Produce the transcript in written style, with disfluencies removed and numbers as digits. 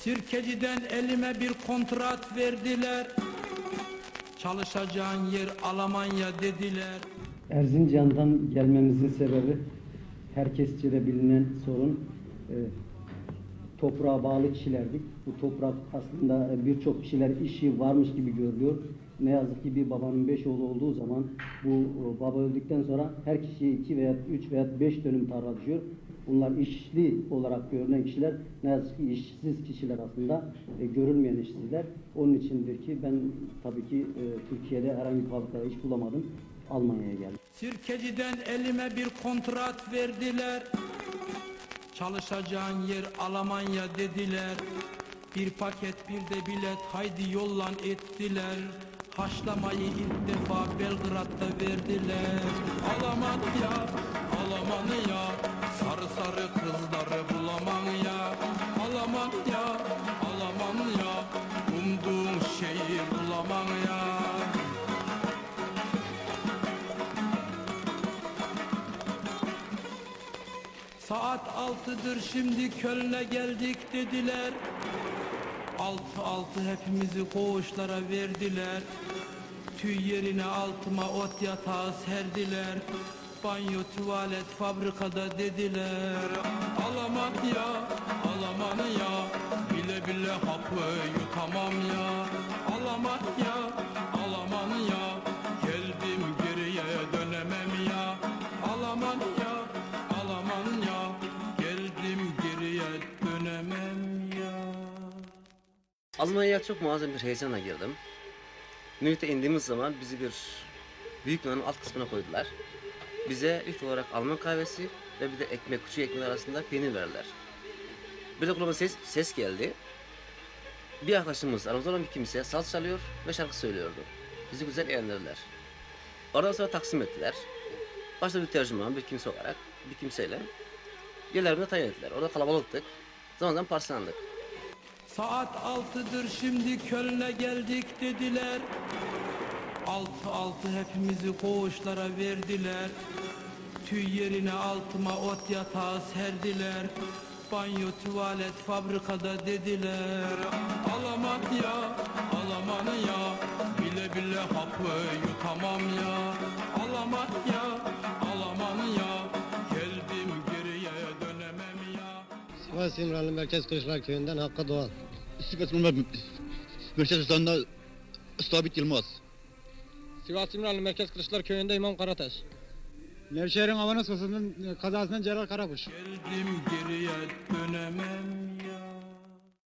Sirkeci'den elime bir kontrat verdiler. Çalışacağın yer Almanya dediler. Erzincan'dan gelmemizin sebebi herkesçe de bilinen sorun, toprağa bağlı kişilerdik. Bu toprak aslında birçok kişiler işi varmış gibi görülüyor. Ne yazık ki bir babanın 5 oğlu olduğu zaman bu baba öldükten sonra her kişiye 2 veya 3 veya 5 dönüm tarla düşüyor. Bunlar işli olarak görünen kişiler, ne yazık ki işsiz kişiler aslında, görülmeyen işsizler. Onun içindir ki ben tabii ki Türkiye'de herhangi bir fabrikada iş bulamadım. Almanya'ya geldim. Sirkeci'den elime bir kontrat verdiler. Çalışacağın yer Almanya dediler. Bir paket bir de bilet haydi yollan ettiler. Haşlamayı ilk defa Belgrad'da verdiler. Almanya, Almanya, sarı sarı kızları bulamam ya. Almanya, Almanya, umduğum şeyi bulamam ya. Saat 6'dır şimdi Köln'e geldik dediler. 6 hepimizi koğuşlara verdiler. Tüy yerine altıma ot yatağı serdiler. Banyo tuvalet fabrikada dediler. Almanya, Almanya, bile bile hapı yutamam ya. Almanya, Almanya, geldim geriye dönemem ya. Almanya, Almanya, geldim geriye dönemem ya. Almanya'ya çok muazzam bir heyecanla girdim. Münih'te indiğimiz zaman bizi bir büyük binanın alt kısmına koydular. Bize ilk olarak Alman kahvesi ve bir de ekmek, küçük ekmek arasında peynir verdiler. Bir de kulağıma ses geldi. Bir arkadaşımız, aramızda olan bir kimse saz çalıyor ve şarkı söylüyordu. Bizi güzel eğlendirdiler. Oradan sonra taksim ettiler. Başta bir tercüman, bir kimse olarak, bir kimseyle yerlerine tayin ettiler. Orada kalabalıktık. Zaman zaman parçalandık. Saat 6'dır şimdi Köln'e geldik dediler. 6 hepimizi koğuşlara verdiler. Tüy yerine altıma ot yatağı serdiler. Banyo tuvalet fabrikada dediler. Almanya, Almanya, bile bile hapı yutamam ya. Almanya, Almanya, geldim geriye dönemem ya. Sivas İmralı Merkez Kılıçlar Köyü'nden Hakkı Doğan. Sivas İmralı Merkez Kılıçlar'ında Sabit Yılmaz. Sivas İmralı Merkez Kılıçlar Köyü'nde İmam Karataş. Nevşehir'in Avanos kazasından Celal Karakuş. Geldim geriye dönemem